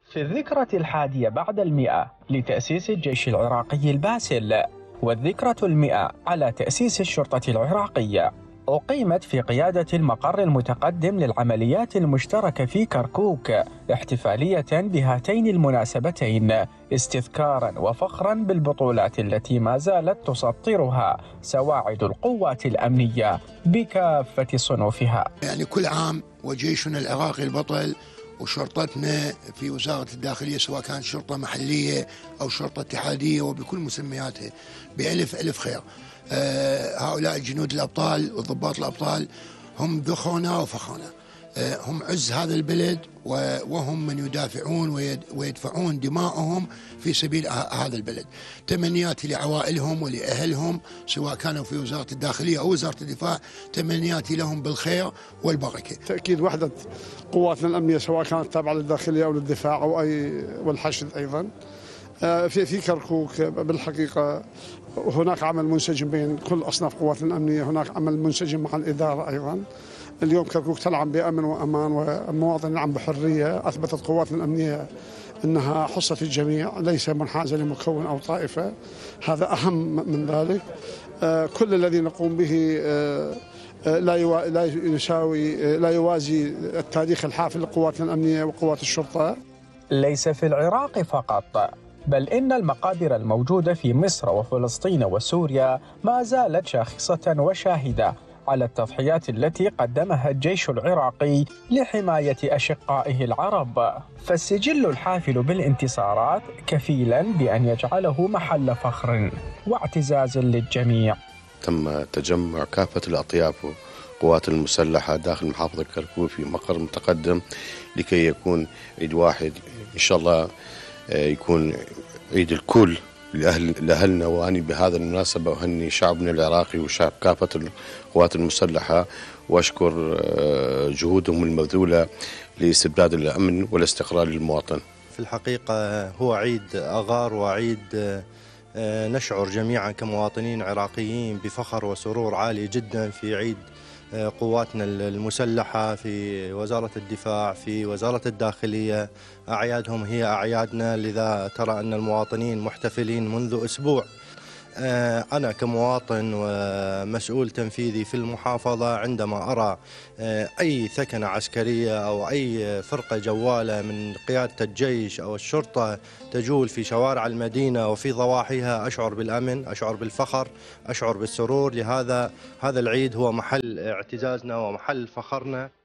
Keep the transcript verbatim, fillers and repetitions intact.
في الذكرى الحادية بعد المئة لتأسيس الجيش العراقي الباسل، والذكرى المئة على تأسيس الشرطة العراقية، أقيمت في قيادة المقر المتقدم للعمليات المشتركة في كركوك احتفالية بهاتين المناسبتين استذكارا وفخرا بالبطولات التي ما زالت تسطرها سواعد القوات الأمنية بكافة صنوفها. يعني كل عام وجيشنا العراقي البطل وشرطتنا في وزارة الداخلية سواء كانت شرطة محلية أو شرطة اتحادية وبكل مسمياتها بألف ألف خير. آه هؤلاء الجنود الأبطال والضباط الأبطال هم ذخرنا وفخرنا، آه هم عز هذا البلد وهم من يدافعون ويدفعون دماءهم في سبيل هذا البلد. تمنياتي لعوائلهم ولأهلهم سواء كانوا في وزارة الداخلية أو وزارة الدفاع، تمنياتي لهم بالخير والبركة. تأكيد وحدة قواتنا الأمنية سواء كانت تابعة للداخلية أو للدفاع أو أي والحشد أيضا في في كركوك. بالحقيقة هناك عمل منسجم بين كل أصناف قواتنا الأمنية، هناك عمل منسجم مع الإدارة أيضا. اليوم كركوك تلعب بأمن وأمان والمواطن يلعب بحرية. أثبتت قواتنا الأمنية أنها حصة الجميع ليس منحازة لمكون أو طائفة، هذا أهم من ذلك. كل الذي نقوم به لا لا يساوي لا يوازي التاريخ الحافل لقواتنا الأمنية وقوات الشرطة. ليس في العراق فقط، بل إن المقابر الموجودة في مصر وفلسطين وسوريا ما زالت شاخصة وشاهدة على التضحيات التي قدمها الجيش العراقي لحماية أشقائه العرب، فالسجل الحافل بالانتصارات كفيلا بأن يجعله محل فخر واعتزاز للجميع. تم تجمع كافة الأطياف والقوات المسلحة داخل محافظة كركوك في مقر متقدم لكي يكون عيد واحد إن شاء الله، يكون عيد الكل لأهل لأهلنا. وأني بهذا المناسبة أهني شعبنا العراقي وشعب كافة القوات المسلحة وأشكر جهودهم المبذولة لاستبداد الأمن والاستقرار للمواطن. في الحقيقة هو عيد أغار وعيد نشعر جميعا كمواطنين عراقيين بفخر وسرور عالي جدا في عيد قواتنا المسلحة في وزارة الدفاع في وزارة الداخلية. أعيادهم هي أعيادنا، لذا ترى أن المواطنين محتفلين منذ أسبوع. أنا كمواطن ومسؤول تنفيذي في المحافظة عندما أرى أي ثكنة عسكرية أو أي فرقة جوالة من قيادة الجيش أو الشرطة تجول في شوارع المدينة وفي ضواحيها أشعر بالأمن، أشعر بالفخر، أشعر بالسرور. لهذا هذا العيد هو محل اعتزازنا ومحل فخرنا.